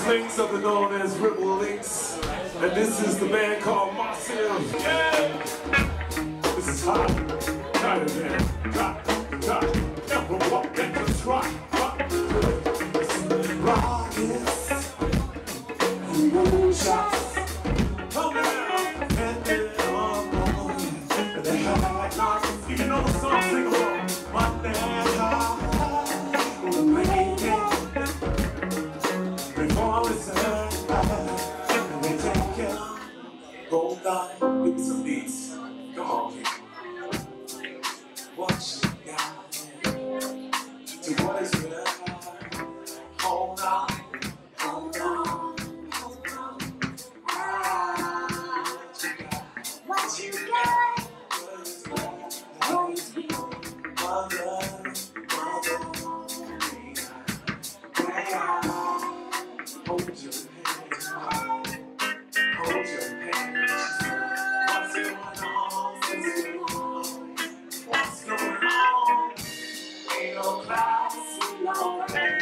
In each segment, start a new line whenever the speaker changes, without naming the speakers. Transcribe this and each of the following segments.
Rebelinx, other known as Rebelinx, and this is the band called Massive. Yeah! This is hot. Try it again. Try. Never walk and just try. Rockets, moonshots, coming out, and they're all going. And they have like knocks. If you know the song, sing along. My name, hold on, give me some beats. Come on, kid. What you got to what is good? Hold on, hold on, hold on. What you got? What is good? Mother. Hold your hand. Hold your hand. What's going on? What's going on? Ain't no clouds, no rain.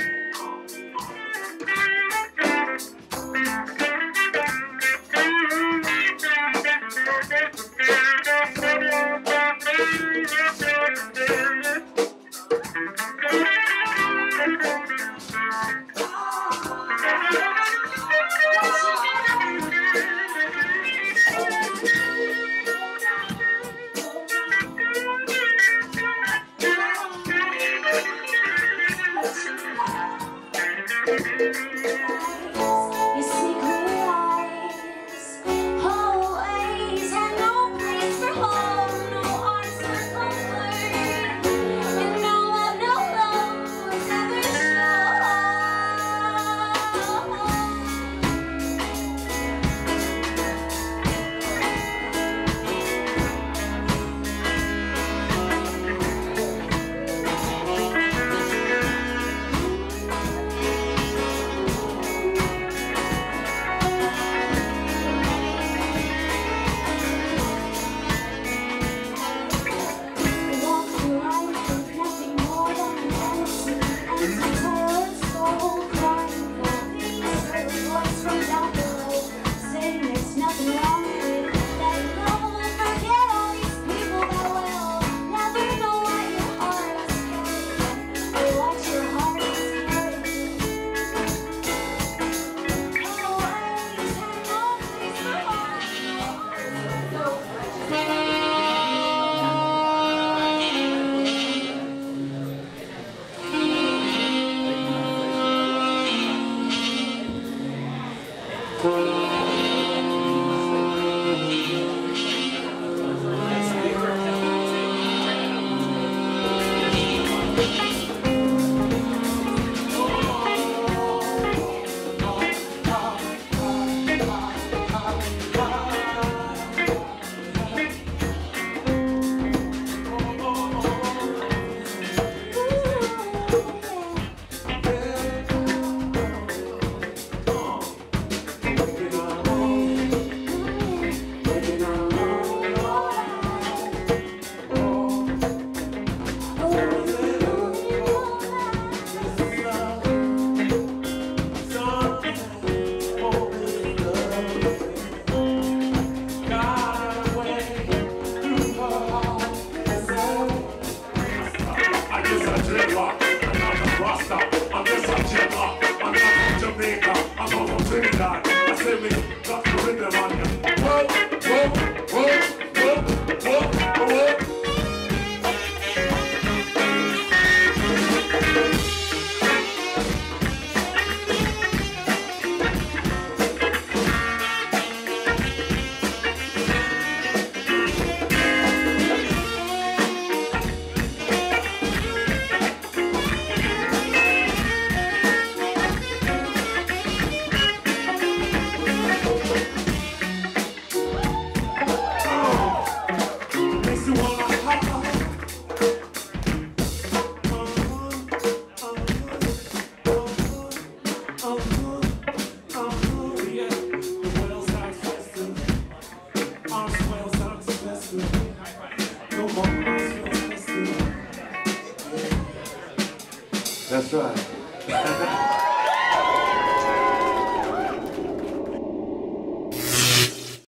That's right.